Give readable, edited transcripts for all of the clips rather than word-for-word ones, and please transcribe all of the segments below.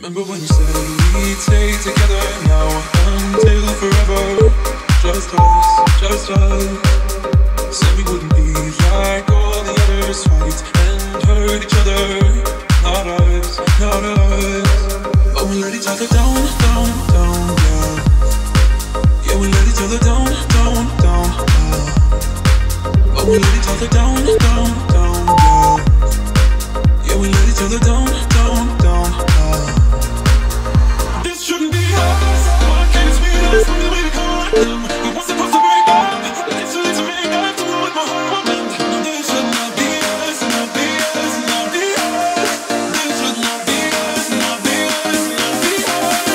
Remember when you said we'd stay together now until forever? Just us, just us. Said we wouldn't be like all the others, fight and hurt each other. Not us, not us. But we let each other down, down, down, yeah. Yeah, we let each other down, down, down, yeah. But we let each other down, down, down, yeah. Yeah, we let each other down, down, down, yeah. This shouldn't be us. Why can't it be us? From the way we call them, we weren't supposed to break up. Let's make up to what my heart wants. No, this should not be us, not be us, not be us. This should not be us, not be us, not be us.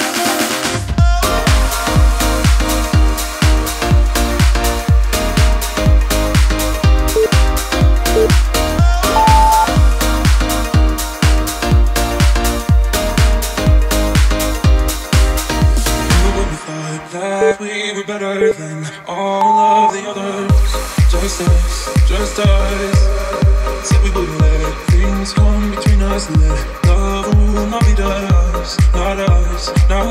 That we were better than all of the others. Just us, just us. Said we wouldn't let things come between us. Let love rule, not be us, not us, not